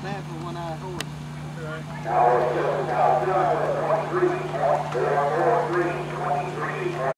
bad for one-eyed horse. Now we're just about done with 23. There are 23.